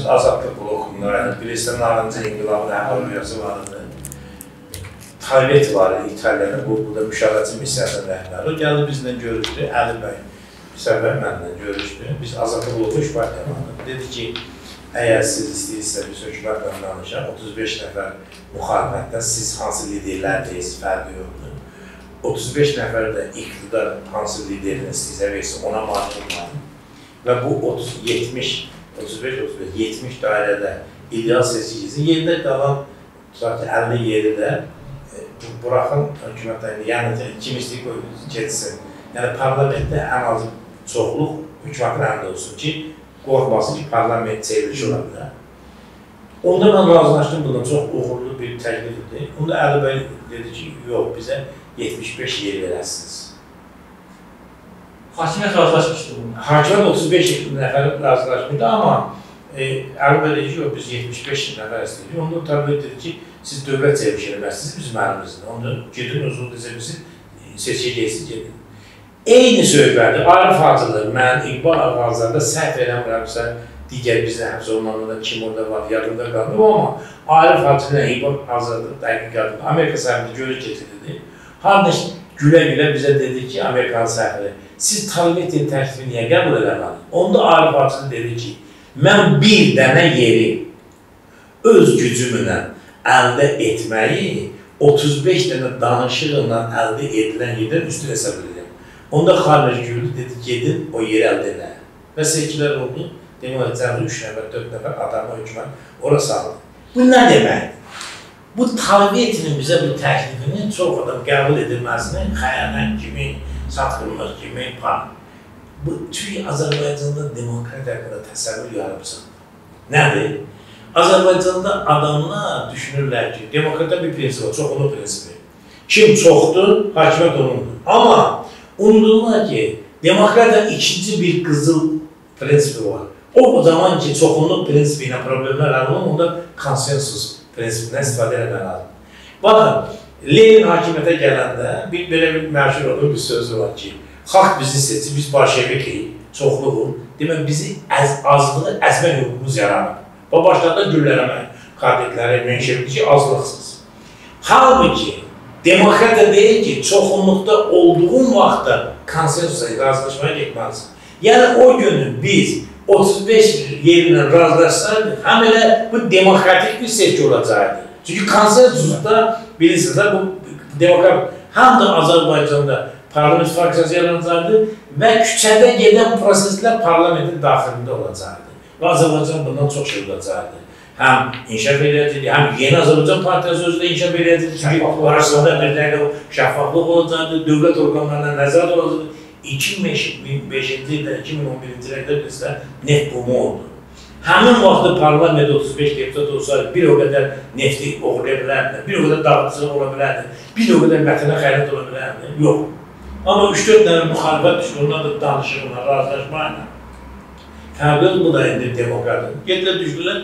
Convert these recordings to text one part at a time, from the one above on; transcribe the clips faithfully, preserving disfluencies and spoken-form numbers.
biz azadlıq blokunda, bilirsən, narıncı inqilabın əhaliyası vardı. Talvet var idi İtalya'da, bu burada müşahidəçi missiyasının rəhbəri. O gəldi bizlə görüşdü, Əli bəy səfər mənlə görüşdü. Biz azadlıq bloku üç partiyalardı. Dedi ki, əgər siz istəyirsə biz hökumətlə danışaq, otuz beş nəfər müxalifətdən siz hansı liderlərdeyiz, fərqi yoxdur. otuz beş nəfər də iqtidar hansı liderini istəyirsə versin, ona maaş olmalı. Və bu yetmiş, otuz beş otuz beş, yetmiş dairədə ideal seçicisi yerdə qalan əlli yeri də buraxın hökumətlərini, yəni kim istəyir keçsin. Yəni parlamentdə ən az çoxluq hökumətin əlində olsun ki, qorxmasın ki, parlament çevriliş ola bilər. Onda mən razılaşdım bundan, çox uğurlu bir təklif idi. Onda Əli bəy dedi ki, yox, bizə yetmiş beş yer verəsiniz. Hakimiyyət razılaşmışdı bundan. Hakimiyyət otuz beş nəfər razılaşmışdı, amma Əli bəy dedi ki, yox, biz yetmiş beş nəfər istəyirik. Onda tabi dedi ki, siz dövlət çevriliş eləməlisiniz bizim əlimizdə. Onda gedin, uzun desəmizin seçəcəksiniz, gedin. Eyni söhbəti, Arif Hacılı, mən İqbal Ağazlar'da səhv eləmirəmsə, digər bizdə həbs olmanında kim orada var, yadında qaldı. Amma Arif Hacılı ilə İqbal Ağazlar'da dəqiq qaldı. Amerika səhvini görür getirdi. Harda gülə-gülə bizə dedi ki, Amerikan səhvini, siz Talvetin təklifi niyə qəbul eləməli? Onda Arif Hacılı dedi ki, mən bir dənə yeri öz gücümlə əldə etməyi otuz beş dənə danışıqla əldə edilən yerdən üstün hesab edirəm. Onda Xarmec güldü, dedi, gedin o yeri əldə elə. Və seçkilər oldu, demək cəmli üç nəfər, dörd nəfər adamı hökumət ora saldı. Bu nə deməkdir? Bu Talvetinin bizə bu təklifini çox adam qəbul edilməsini xəyanət kimi, satqınlıq kimi, pan. Bu tüy Azərbaycanda demokrat haqqında təsəvvür yarımsan. Nədir? Azərbaycanda adamlar düşünürlər ki, demokratda bir prinsip var, çoxunluq prinsipi. Kim çoxdur, hakimiyyət onundur. Amma unudurlar ki, demokratda ikinci bir qızıl prinsipi var. O zaman ki, çoxunluq prinsipi ilə problemlər alınır, onda konsensus prinsipindən istifadə etmək lazım. Baxın, Lenin hakimiyyətə gələndə bir belə bir məşhur olan bir sözü var ki, xalq bizi seçir, biz bolşevik, çoxluğu, demək bizi azlığı əzmək hüququmuz yaranır. Və başlarda gülləməmək, kadetləri, menşevikdir ki, azlıqsız. Halbuki, demokratiya deyil ki, çoxunluqda olduğun vaxtda konsensusa, razılaşmaya getməlisin. Yəni, o günü biz otuz beş yerindən razılaşsaydıq, həm elə bu demokratik bir seçki olacaqdı. Çünki konsensusda, bilirsiniz, bu demokrat, həm də Azərbaycanda parlament fraksiyası yaranacaqdı və küçədə gedən proseslər parlamentin daxilində olacaqdı. Və Azərbaycan bundan çox şey olacaqdı. Həm inkişaf edəcəkdi, həm yeni Azərbaycan partiyası özü də inkişaf edəcəkdi. Çünki arasında bir dəqiqə şəffaflıq olacaqdı, dövlət orqanlarına nəzarət olacaqdı. iki min beşinci ildə, iki min on birinci ildə bizdə neft bumu oldu. Həmin vaxtda parlament otuz beş deputat olsaydı, bir o qədər nefti oğurlaya bilərdi, bir o qədər dağıtıcılıq ola bilərdi, bir o qədər vətənə xəyanət ola bilərdi. Yox. Amma üç dörd dənə müxalifət düşür, onlar da danışıqla, razılaşmayla. Fərqi bu da indi demokratın. Gedilər düşdülər,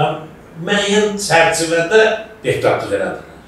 müəyyən çərçivədə diktator elədilər.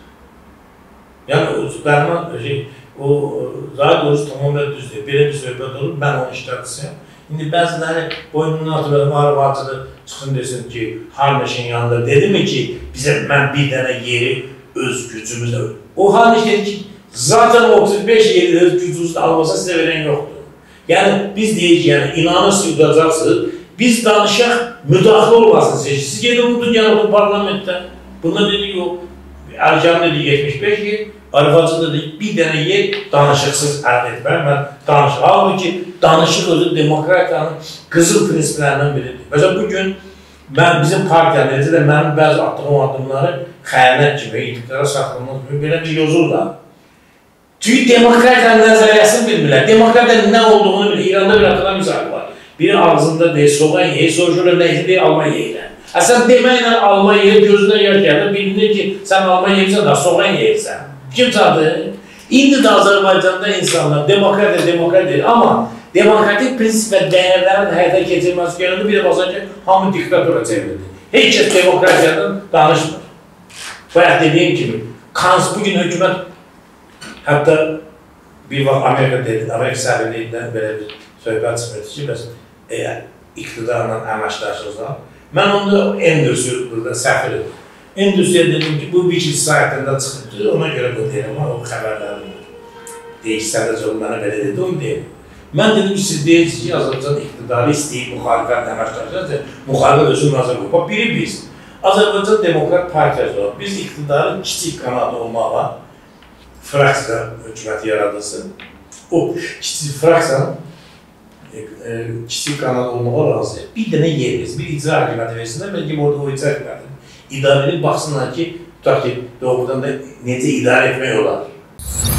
Yəni, Dərman, o, daha doğrusu tamamilə düzdür. Belə bir söhbət olur, mən onu işlətisiyəm. İndi bəziləri boynunun atılır, arvacıdır, çıxın desin ki, Harmeşin yanında dedi mi ki, bizə mən bir dənə yeri öz gücümüzlə... O Harmeş dedi ki, zaten otuz beş yeri öz gücünüzlə almasa sizə verən yoxdur. Yəni, biz deyirik ki, yəni, inanırsınız, udacaqsınız, biz danışaq, müdaxilə olmasın seçin. Siz gedin bu dünyanın parlamentdə. Bunda dedik o, Ercan dedi yetmiş beş yer, Arifacı dedi bir dənə yer danışıqsız əldə etməyəm, mən danışıq. Halbuki danışıq özü demokratiyanın qızıl prinsiplərindən biridir. Məsələn, bugün mən bizim partiyanın, necə də mənim bəzi attığım addımları xəyanət kimi, iqtidara saxlamaq kimi belə bir yozurlar. Çünki demokratiyanın nəzəriyyəsini bilmirlər. Demokratiyanın nə olduğunu bilir. İranda bir atılan misal var. Biri ağzında deyil, soğan yeyir, soruşurlar neyse deyil, alma yeyirlər. Sən deməklə alma yeyir, gözünə yer gəlir, bilinir ki, sən alma yeyirsən da soğan yeyirsən. Kim çadır? İndi də Azərbaycanda insanlar demokratiya, demokratiya deyir. Amma demokratik prinsip və dəyərlərin həyata keçirməsi gəlində bir də basar ki, hamı diktatora çevrildi. Heç kəs demokratiyadan danışmır. Bayaq dediyim kimi, bugün hökumət, hətta bir vaxt Amerika dedi, Amerika səhviliyindən belə bir söhbət çıxmırdı ki, bəs əgər iqtidarla əməkdaşlıqla Mən onda Enders'ü burada səhv edim. Enders'e dedim ki, bu Wikileaks saytında çıxıbdır, ona görə bu deyirəm, o xəbərlərini deyik, sədəcə mənə belə dedi, onu deyim. Mən dedim ki, siz deyirsiniz ki, Azərbaycan iqtidarı istəyib müxalifət əməkdaşlar, müxalifət özü nazar qoyub. Biri biz, Azərbaycan Demokrat Partiyası var. Biz iqtidarın kiçik kanadı olmağa, fraksiya hökuməti yaradılsın. O kiçik fraksiyanın e, e, kiçik kanadı olmağa razı. Bir dənə yeriz, bir icra hakimiyyəti versinlər, bəlkə orada o icra hakimiyyəti idarə edib, baxsınlar ki, tutaq ki, doğrudan da necə idarə etmək olar.